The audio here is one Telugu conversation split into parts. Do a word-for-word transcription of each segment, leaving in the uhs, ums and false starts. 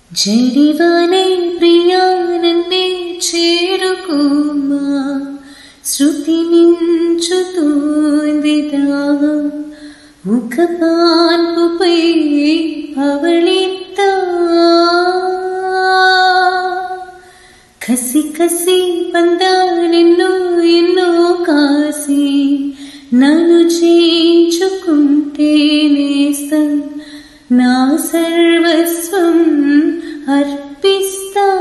జడివానే ప్రియా నన్నే చేరుకోమా శృతి మించుతోంది దావా ఒక పాన్పుపై పవళిద్దా కసి కసి పందాలెన్నో ఎన్నో కాసి నన్ను చేయించుకుంటే నేస్తం నా సర్వస్వం అర్పిస్తా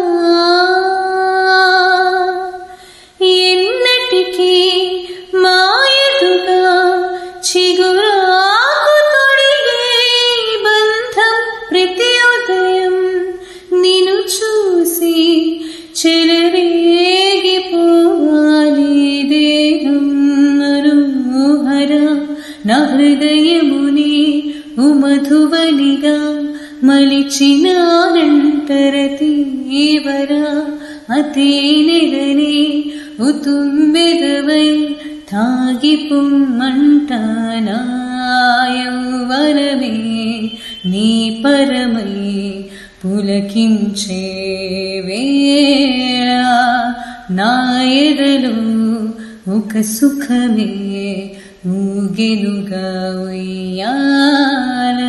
ఎన్నటికీ మాయదుగా చిగురాకు తొడిగే బంధం ప్రతి ఉదయం నిన్ను చూసి చెలరేగిపోవాలి దేహం మనోహర నా హృదయముని ఉమధువనిగా మలిచినానంతర తీవర అతేనెలనే ఉతుమ్మెదవై తాగిపుమ్మంటానా యౌవనమే నీ పరమై పులకించే వేళ నా ఎదలో ఒక సుఖమే ఊగెనుగా ఉయ్యాల